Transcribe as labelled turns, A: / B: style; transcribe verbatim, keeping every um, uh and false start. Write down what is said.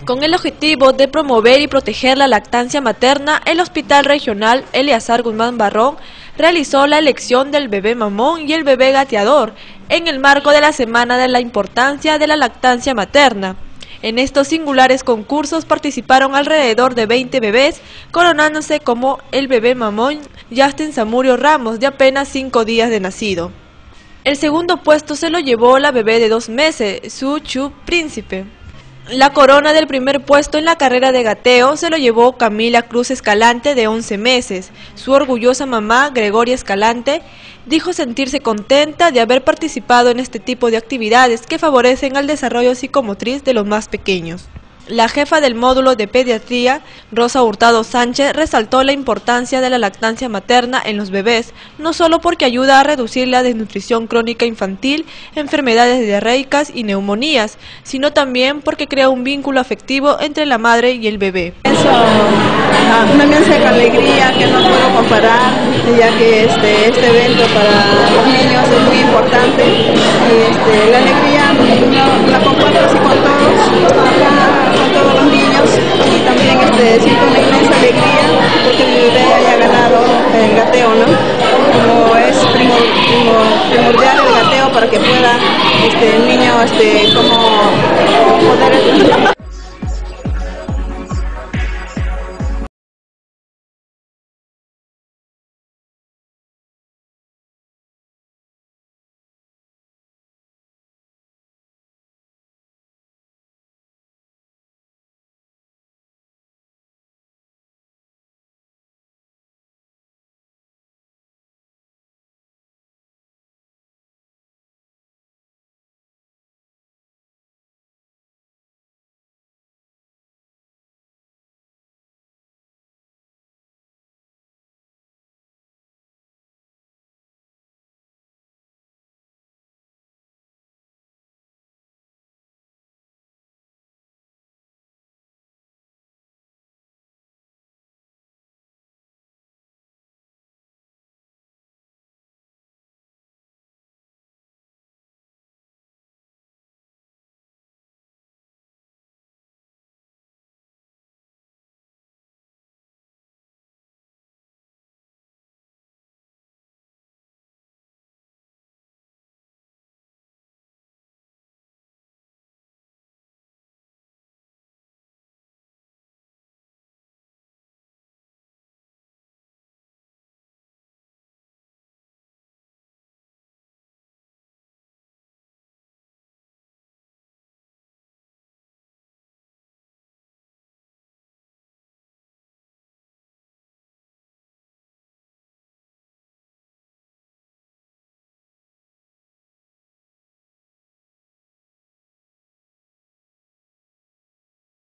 A: Con el objetivo de promover y proteger la lactancia materna, el Hospital Regional Eleazar Guzmán Barrón realizó la elección del bebé mamón y el bebé gateador en el marco de la Semana de la Importancia de la Lactancia Materna. En estos singulares concursos participaron alrededor de veinte bebés, coronándose como el bebé mamón Justin Zamudio Ramos, de apenas cinco días de nacido. El segundo puesto se lo llevó la bebé de dos meses, Su Chu Príncipe. La corona del primer puesto en la carrera de gateo se lo llevó Camila Cruz Escalante, de once meses. Su orgullosa mamá, Gregoria Escalante, dijo sentirse contenta de haber participado en este tipo de actividades que favorecen al desarrollo psicomotriz de los más pequeños. La jefa del módulo de pediatría, Rosa Hurtado Sánchez, resaltó la importancia de la lactancia materna en los bebés, no solo porque ayuda a reducir la desnutrición crónica infantil, enfermedades diarreicas y neumonías, sino también porque crea un vínculo afectivo entre la madre y el bebé.
B: Eso una inmensa alegría que no puedo comparar, ya que este, este evento para los niños es muy importante y este, la alegría no, la comparto así con todos, acá con todos los niños, y también este, siento una inmensa alegría porque mi bebé haya ganado el gateo, ¿no? Como es primordial el gateo para que pueda este, el niño este, como poder